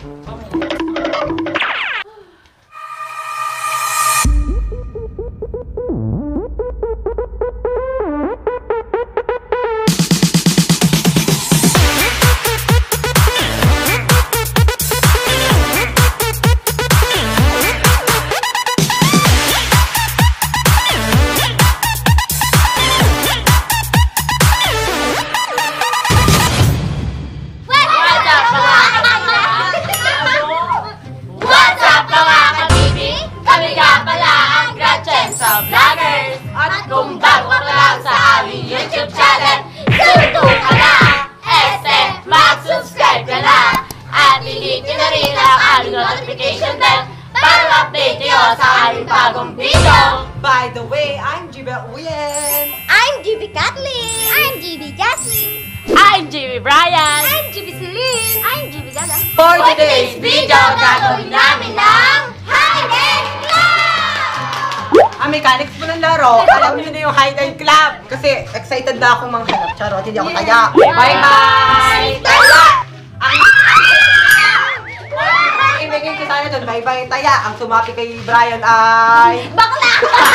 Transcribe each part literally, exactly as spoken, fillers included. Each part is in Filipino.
Kung bago ka lang sa aming YouTube channel, sunod ka na! Este, mag-subscribe ka na! At i-hit na rin ang aming notification bell para ma-update nyo sa aming bagong video! By the way, I'm G B Uyen! I'm G B Kathleen! I'm G B Jasmine! I'm G B Brian! I'm G B Celine! I'm G B Gaga! For For today's video, gagawin namin ng Hide and Club! Ang mechanics po ng laro, alam niyo na yung Hide and Club. Kasi excited na akong manghanap. Charot, hindi ako taya. Bye-bye! Taya! Ang ibigay ko sana doon, bye-bye taya. Ang sumapi kay Brian ay... Bakla!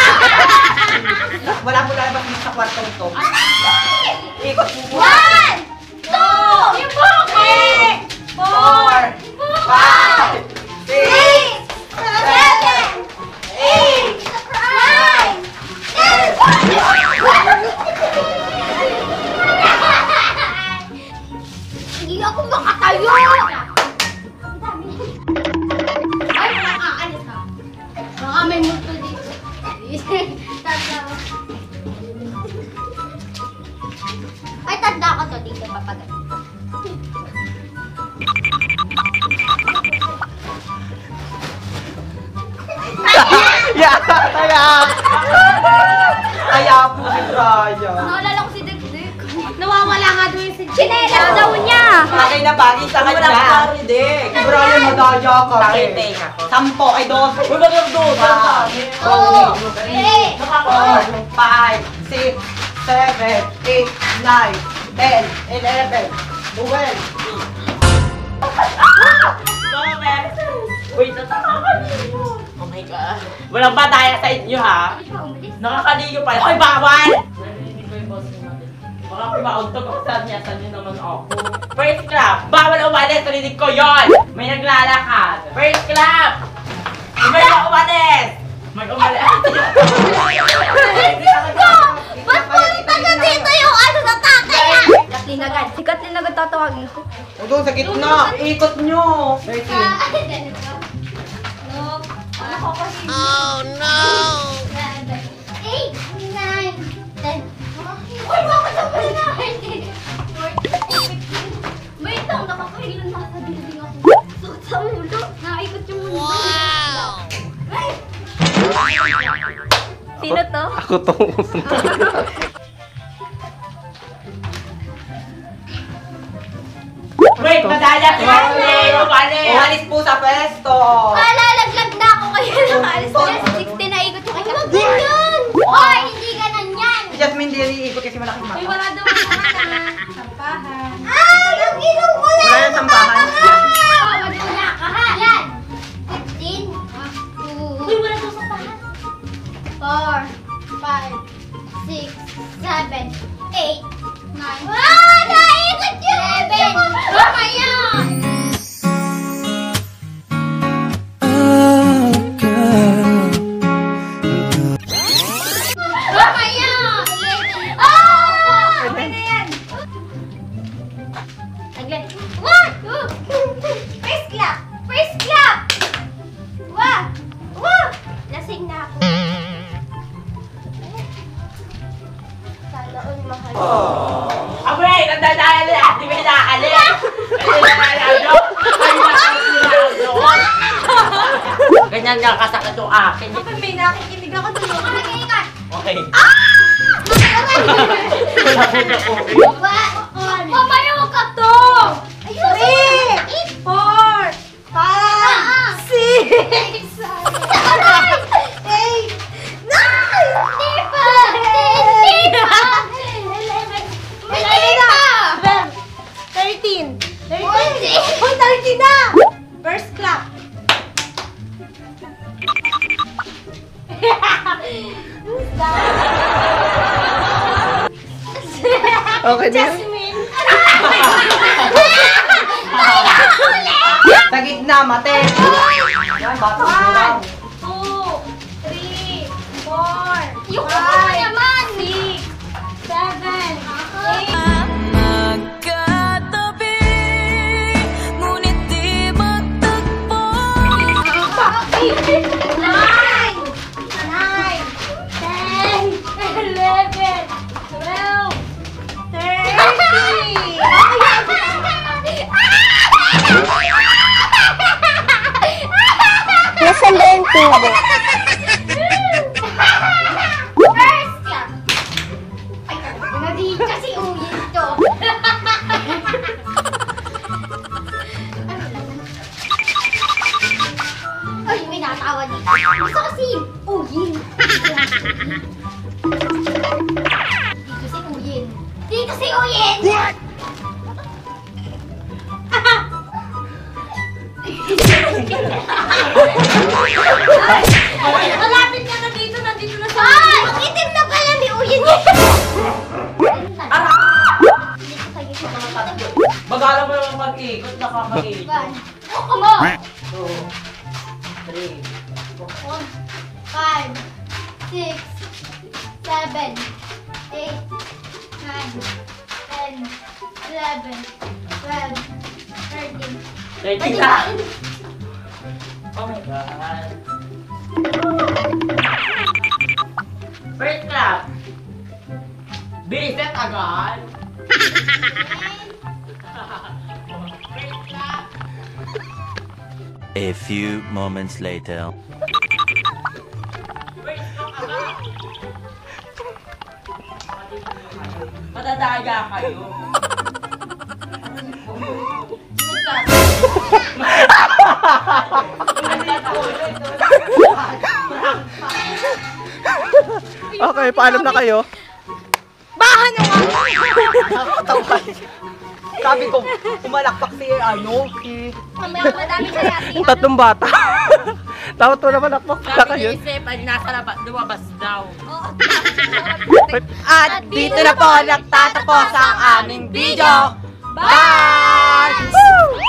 Wala mo lalabas dito sa kwarto nito. Ikot mo. One! Two! Three! Four! Five! Six! Seven! Eight! Nine! Ten! Hindi ako makatayo! Ay, nakakaalis ka. Baka may multo dito. Tanda. Ay, tanda ko to dito, papagat. Yeah! Taya! Taya po si Brian. Naalala ko si Dek-Dek. Nawawala nga doon yung si Chinela daw niya. Bagay na bagay sa kanya. Walang paridig. Si Brian, madaya ka. Pakiting ako. Sampo ay dos. Uy, bakit doon? Two, three, Four, five, six, seven, eight, nine, ten, eleven, twelve. Bakit? Wait, nakakaligo. Oh my God. Walang bataya sa inyo, ha? Nakakaligo pala. Hoy, bawal! Narinig ko yung boss natin. Baka kumauntog ako sa niya. Saan niyo naman ako? First clap! Bawal umalis! Narinig ko yon! May naglalakad! First clap! May umalis! May umalis! ba't punta na dito yung ano na tatay ah? Kathleen agad. Si Kathleen agad tatawagin ko. O doon sa gitna. Ikot nyo. thirteen. Oh no! eight, nine, ten. Uy, bakit ang pala natin? Wait lang, nakakailan na sa building ako. Sakit sa ulo. Naikot yung mundo. Wow! Sino to? Ako to. Wait, madaya si Kathleen! Umalis! Umalis po sa pwesto. Malalaglag na ako kayo. Nakaalis ko yan. sixteen na ikot yung kay Kathleen. Yan! Oy, hindi ganun yan! Si Jasmine hindi ikot kasi malaking mata. Wala daw mga sampahan. Ah! Yung ilong ko lang! Wala yung sampahan. Oh, madula ka ha! Yan! fifteen. Uy, wala daw sampahan. four, five, six, seven, eight, nine. Ah! Naikot yun! seven! Mamaya! Mamaya! Ah! Okay na yan! Aglan. One, two, first clap! First clap! Wah! Wah! Lasing na ako. Sana all mahal. Ah, wait! Nandadaya na! Di ba inaalis? Ganyan nga kasakit yung akin. Kapag may nakikinig ako doon, okay ka. Okay. Ah! Wala ko na okay. Mamayo ka to! Three! Four! Five! Six! Seven! Eight! Nine! Ten! Eleven! Thirteen! Thirteen! Hoy, thirteen na! Okay na yun. Jasmine. Sa gitna, mate. Yan, bata mo lang. Two, three, four, yung five, naman. Six, seven, eight. Magkatabi, ngunit di magtagpo. Nine, nine, ten, eleven, twelve, thirteen. Nasaan ba yung tubo? First clap. Ay, nadi kasi uyin to. Ay, may natawa dito. Gusto kasi uyin. Dito si uyin. Dito si uyin. What? Ay, malapit ka na dito, nandito na siya. Ay, itim na pala ni Uyin niya. Ara! Dito tayo sa mga tatlo. Bagala mo naman mag-ikot, nakakaikot. One. Oh, come on. Two, three, One, five, six, seven, eight, nine, ten, eleven, twelve, thirteen. thirty na! Oh my God. First clap. Bisit agad. First clap. A few moments later. First clap agad. Madadaya kayo. Okay, paalam na kayo. Bahan na nga! Sabi ko, umalakpak si ano, si... Mamaya madami sa natin. Yung tatlong bata. Dapat wala malakpak pala Sabi kayo. ni Isip, ay nasa labas, lumabas daw. At dito na po nagtatapos ang aming video. Bye!